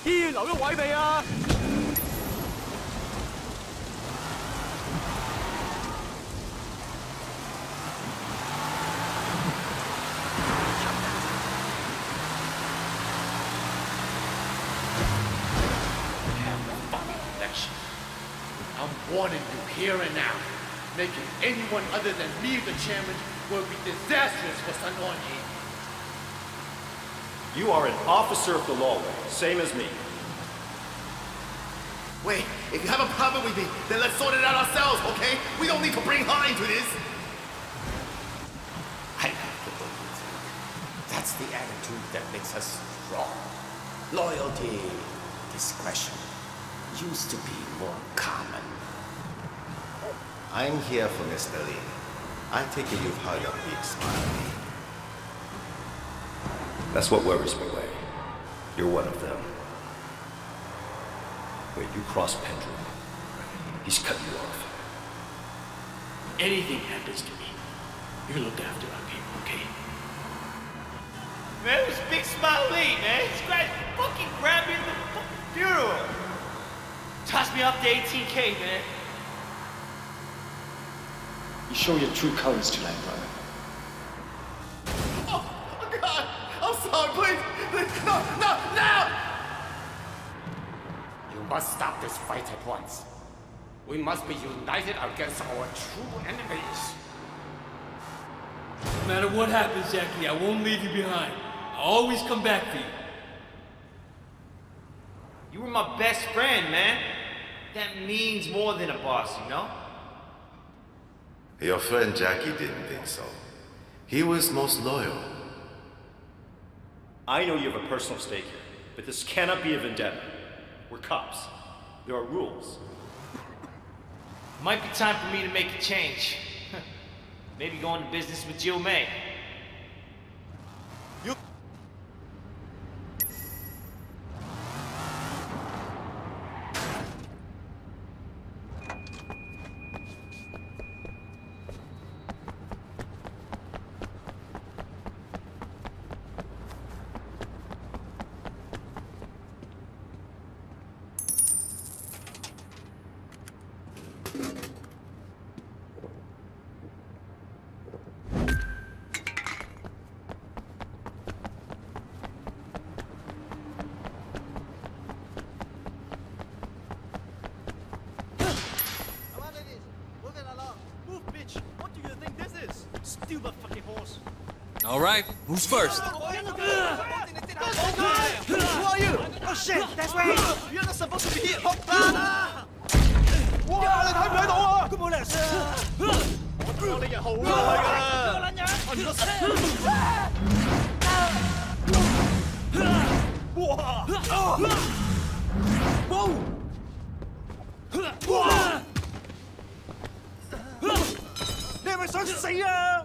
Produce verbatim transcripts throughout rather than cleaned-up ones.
議員留咗位未啊？ I'm warning you here and now. Making anyone other than me the chairman will be disastrous for Sun On Yee. You are an officer of the law, same as me. Wait, if you have a problem with me, then let's sort it out ourselves, okay? We don't need to bring her into this. I have to believe it. That's the attitude that makes us strong. Loyalty, discretion, used to be more common. I'm here for Mister Lee. I take it you've heard of Big Smiley. That's what worries me, Wei. You're one of them. Wait, you cross Pendrew. He's cut you off. Anything happens to me, you look after our people, okay? Man, it was Big Smiley, man. This guy fucking grabbed me at the fucking funeral. Tossed me off to eighteen K, man. You show your true colors tonight, brother. Oh, oh God! I'm sorry, please! Please, no, no, no! You must stop this fight at once. We must be united against our true enemies. No matter what happens, Jackie, I won't leave you behind. I'll always come back for you. You were my best friend, man. That means more than a boss, you know? Your friend Jackie didn't think so. He was most loyal. I know you have a personal stake here, but this cannot be a vendetta. We're cops. There are rules. Might be time for me to make a change. Maybe go into business with Jill May. You... All right, who's first? Who are you? Oh shit, that's right. You're not supposed to be here. Wow, 你睇唔睇到啊？佢冇理由射。我當你日好耐㗎。我唔得。哇！哇！哇！你係咪想死啊？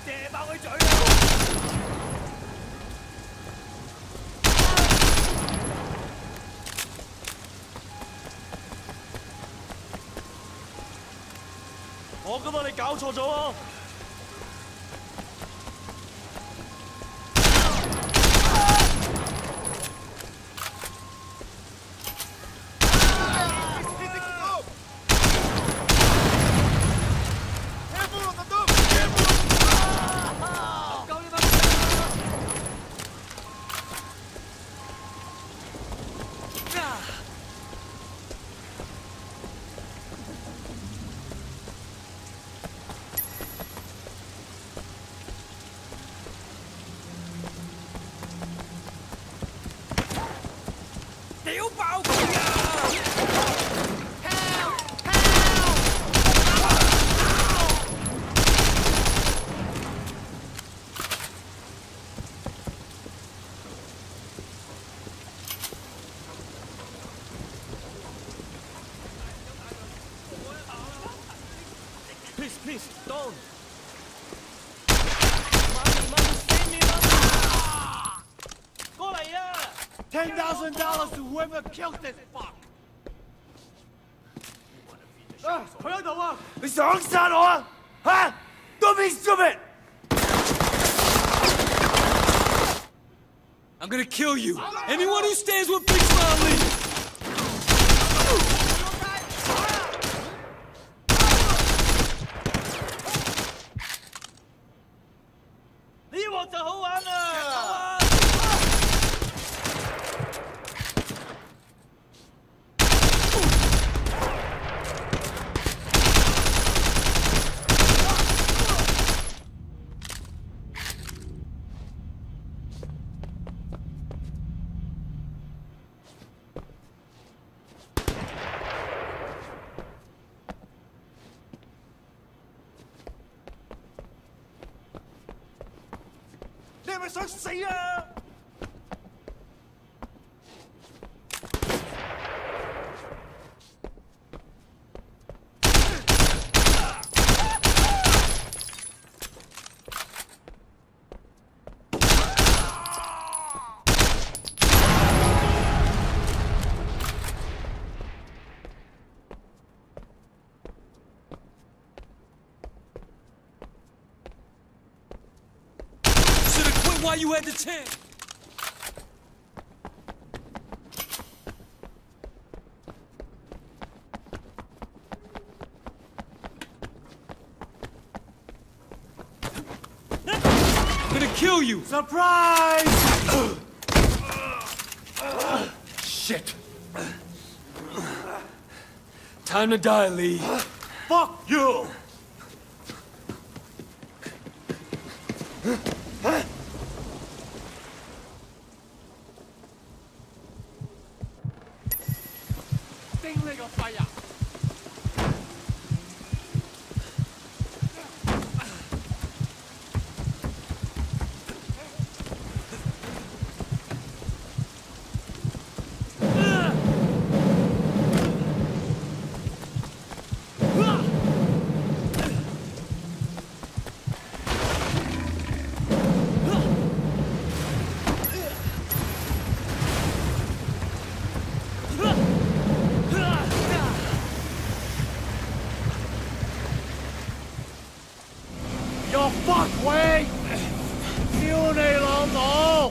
射爆佢嘴啊！我噶嘛，你搞錯咗啊！ 屌爆佢啊！ Please, please, don't. Mommy, mommy, save me, mommy. 過嚟啊 ！Ten thousand dollars to whoever killed this fuck. 啊，佢喺度啊！你想殺我啊？嚇 ！Don't be stupid. I'm gonna kill you. Anyone who stands with Big Smile leaves. 呢鑊就好玩啦！ 你係咪想死啊？ Why you had the chance? I'm gonna kill you! Surprise! Shit! Time to die, Lee. Fuck you! Your fuck way！ 屌你老母！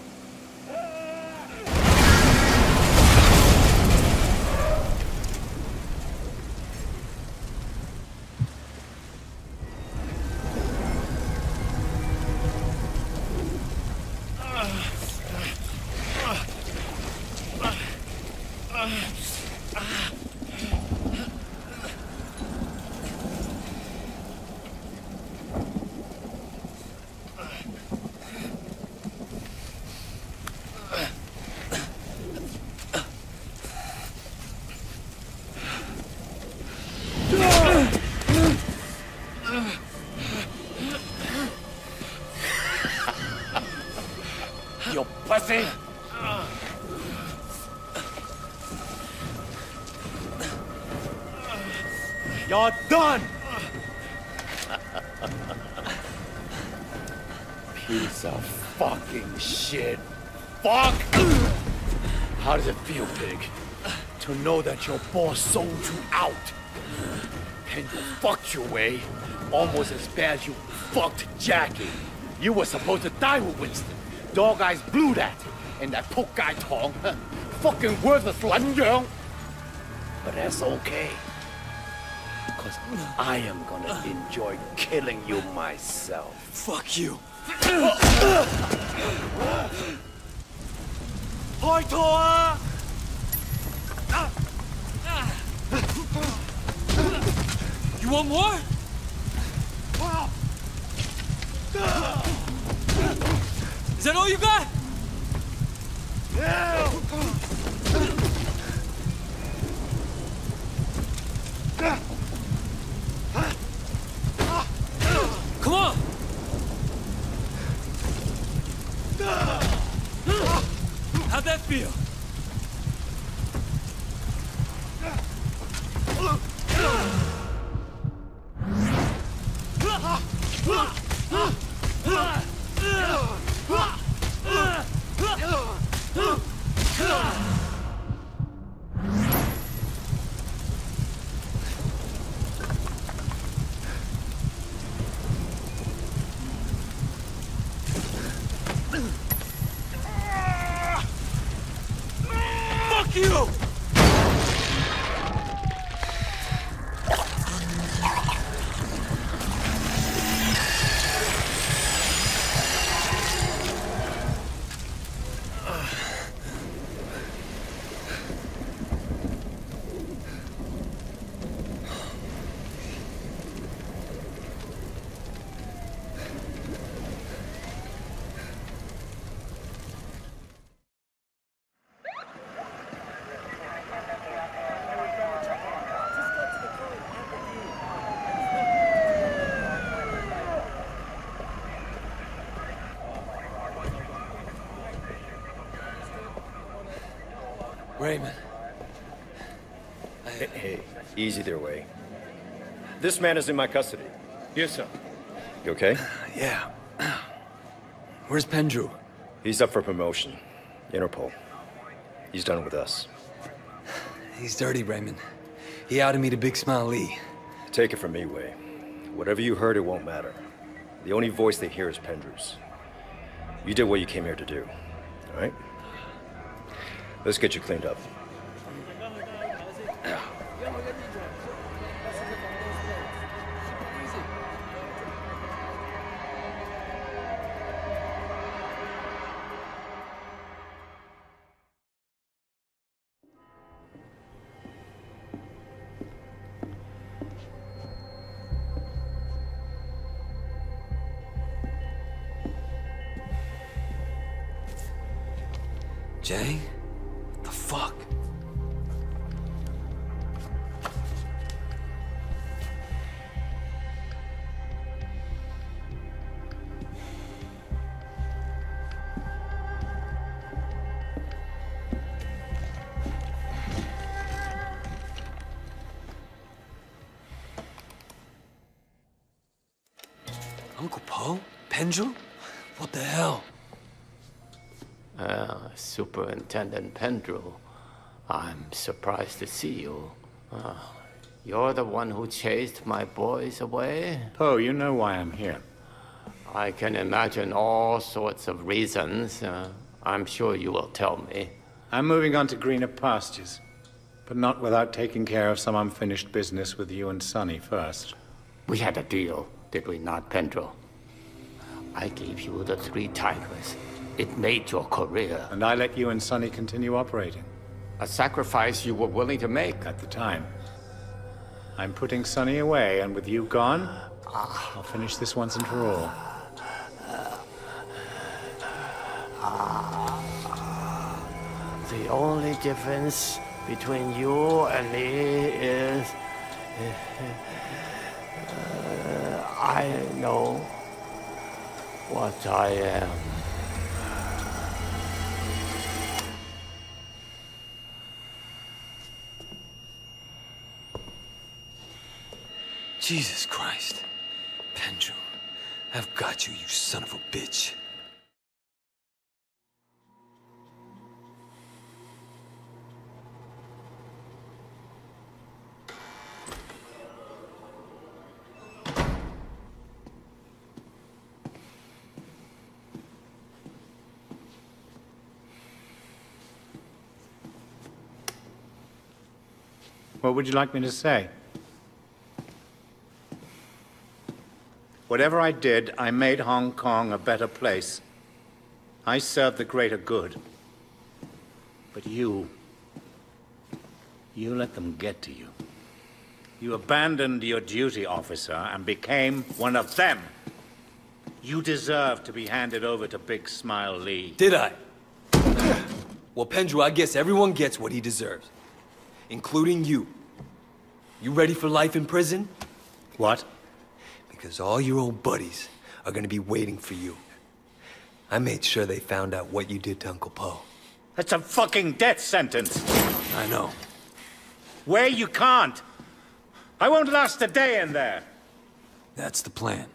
You pussy! You're done! piece of fucking shit. Fuck! How does it feel, Pig? To know that your boss sold you out? And you fucked your way almost as bad as you fucked Jackie. You were supposed to die with Winston. Dog Eyes blew that. And that poke guy Tong, huh? Fucking worthless Lan Yang. But that's okay. Because I am gonna enjoy killing you myself. Fuck you. 開拖啊！ You want more? Is that all you got? Come on! How'd that feel? Fuck you! Raymond. Hey, hey, easy there, Wei. This man is in my custody. Yes, sir. You okay? Yeah. Where's Pendrew? He's up for promotion. Interpol. He's done with us. He's dirty, Raymond. He outed me to Big Smile Lee. Take it from me, Wei. Whatever you heard, it won't matter. The only voice they hear is Pendrew's. You did what you came here to do, all right? Let's get you cleaned up. Jay? The fuck? Uncle Po? Pendrew? What the hell? Uh, Superintendent Pendrew, I'm surprised to see you. Uh, you're the one who chased my boys away? Po, you know why I'm here. I can imagine all sorts of reasons. Uh, I'm sure you will tell me. I'm moving on to greener pastures, but not without taking care of some unfinished business with you and Sonny first. We had a deal, did we not, Pendrew? I gave you the three tigers. It made your career. And I let you and Sonny continue operating. A sacrifice you were willing to make. At the time. I'm putting Sonny away, and with you gone, I'll finish this once and for all. The only difference between you and me is... Uh, I know what I am. Jesus Christ. Pendrew. I've got you, you son of a bitch. What would you like me to say? Whatever I did, I made Hong Kong a better place. I served the greater good. But you, you let them get to you. You abandoned your duty, officer, and became one of them. You deserve to be handed over to Big Smile Lee. Did I? Well, Pendrew, I guess everyone gets what he deserves. Including you. You ready for life in prison? What? Because all your old buddies are gonna be waiting for you. I made sure they found out what you did to Uncle Po. That's a fucking death sentence. I know. Where you can't. I won't last a day in there. That's the plan.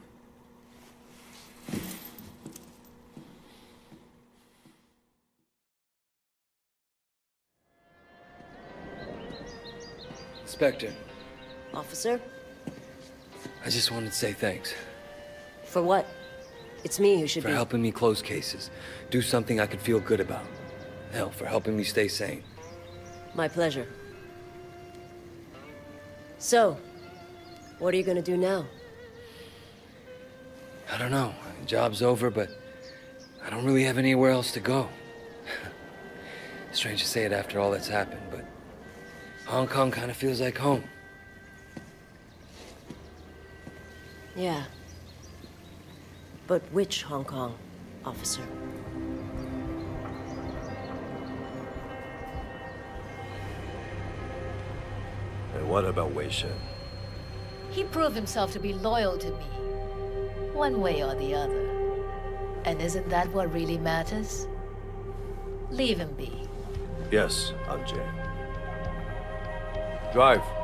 Inspector. Officer? I just wanted to say thanks. For what? It's me who should For be... helping me close cases. Do something I could feel good about. Hell, for helping me stay sane. My pleasure. So, what are you gonna do now? I don't know. Job's over, but I don't really have anywhere else to go. Strange to say it after all that's happened, but Hong Kong kind of feels like home. Yeah. But which Hong Kong, officer? And what about Wei Shen? He proved himself to be loyal to me, one way or the other. And isn't that what really matters? Leave him be. Yes, Aunt Jane. Drive.